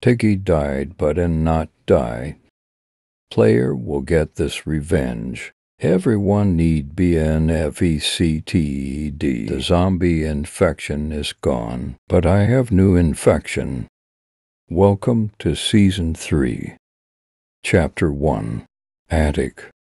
Piggy died but in not die. Player will get this revenge. Everyone need be NFECTED. The zombie infection is gone, but I have new infection. Welcome to Season 3. Chapter 1. Attic.